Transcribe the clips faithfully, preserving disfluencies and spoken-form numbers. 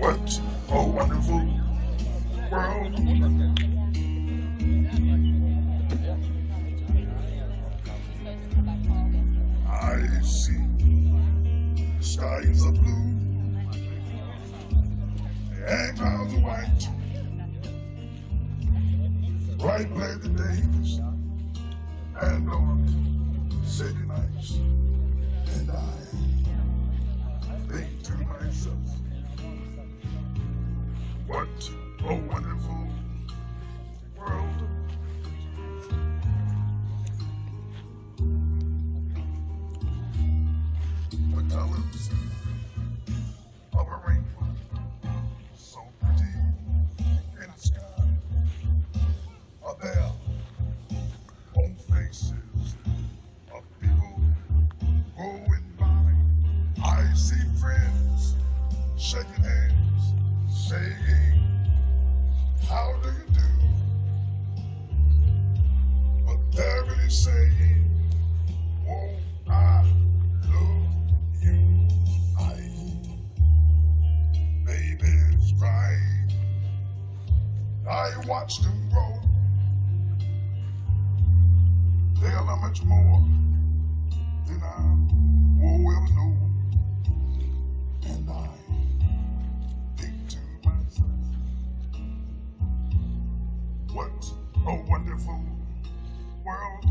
What a wonderful world. I see skies are blue and clouds are white. Bright pleasant days and dark city nights. And I think to myself, what a wonderful world. The colors of a rainbow, so pretty in the sky, are there on faces of people going by. I see friends shaking hands, saying, how do you do? But they're really saying, oh, I love you. I babies crying. I watch them grow. They'll learn much more than I will ever know. And I think to myself, what a wonderful world.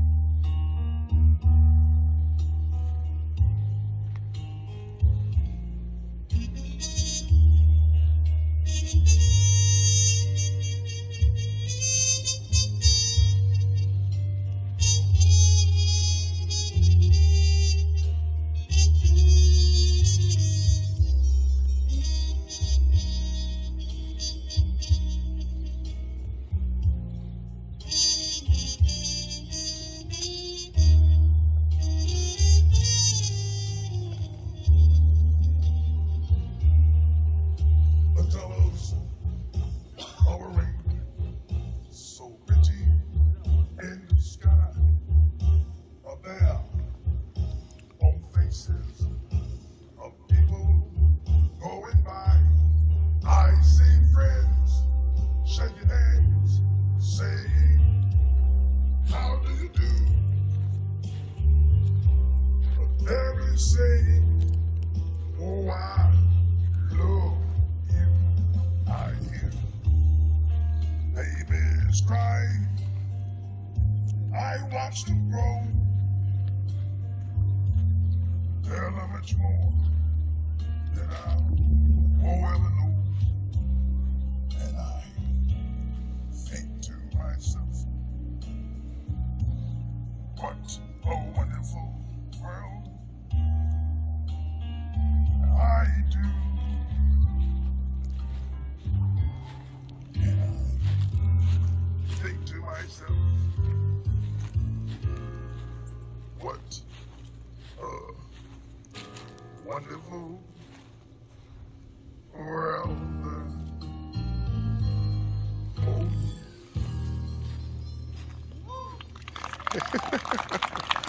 Colors of a rainbow, so pretty in the sky, are there on faces of people going by. I see friends shaking hands, saying, how do you do? But they're really saying, oh, I love I hear babies cry. I watch them grow. They'll learn much more than I will ever know. And I think to myself, what a wonderful world. I do. Think to myself, what a wonderful world. Oh, yeah.